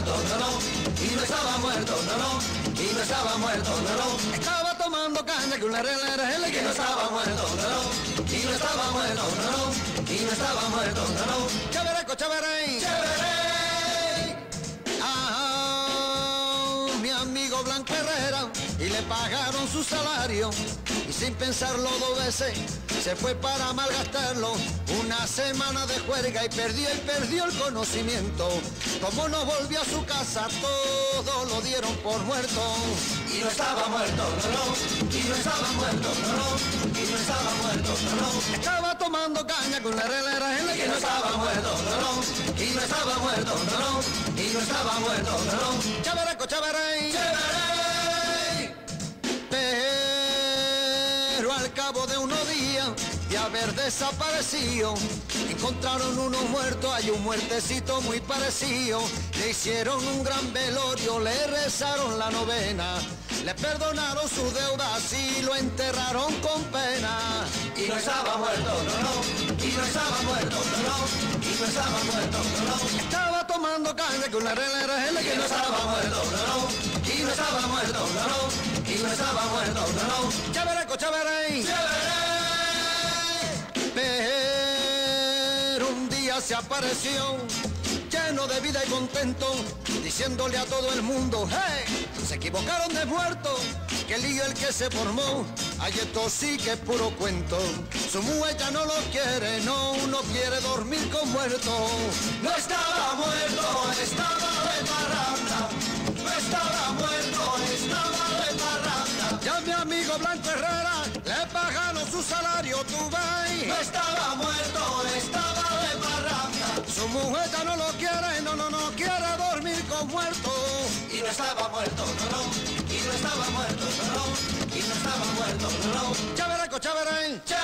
muerto, no, no, y no estaba muerto, no, no, y no estaba muerto, no, no, estaba tomando caña que una relera que no estaba muerto, no, no, y no estaba muerto, no, no, y no estaba muerto, no, no, chévere, chévere, chévere, mi amigo Blanco Herrera, y le pagaron su salario, y sin pensarlo dos veces, se fue para malgastarlo, una semana de juerga y perdió el conocimiento. Como no volvió a su casa, todo lo dieron por muerto. Y no estaba muerto, no, no, y no estaba muerto, no, no, y no estaba muerto, no, no. Estaba tomando caña con la relera en la que no estaba muerto, no, no, y no estaba muerto, no, no, y no estaba muerto, no, no. Chévere, chévere, chévere. Pero al cabo de unos días de haber desaparecido, encontraron unos muertos, hay un muertecito muy parecido, le hicieron un gran velorio, le rezaron la novena, le perdonaron sus deudas y lo enterraron con pena. Y no estaba muerto, no, no, y no estaba muerto, no, no, y no estaba muerto, no, no, estaba tomando caña con la relera en la que no estaba muerto, no, no, y no estaba muerto, no, no, y no estaba muerto, no, no, chévere, chévere, chévere. Pero un día se apareció, lleno de vida y contento, diciéndole a todo el mundo, hey, se equivocaron de muerto, que lío el que se formó, ay, esto sí que es puro cuento, su mujer ya no lo quiere, no quiere dormir con muerto. No estaba muerto, estaba de parranda, no estaba muerto, estaba de parranda. Ya mi amigo Blanco Herrera, le pagaron su salario, tú ves. No estaba muerto, estaba de parranda. Su mujer ya no lo quiere, no quiere dormir con muerto. Y no estaba muerto, no, y no estaba muerto, no, y no estaba muerto, no. Chévere, chévere, chévere.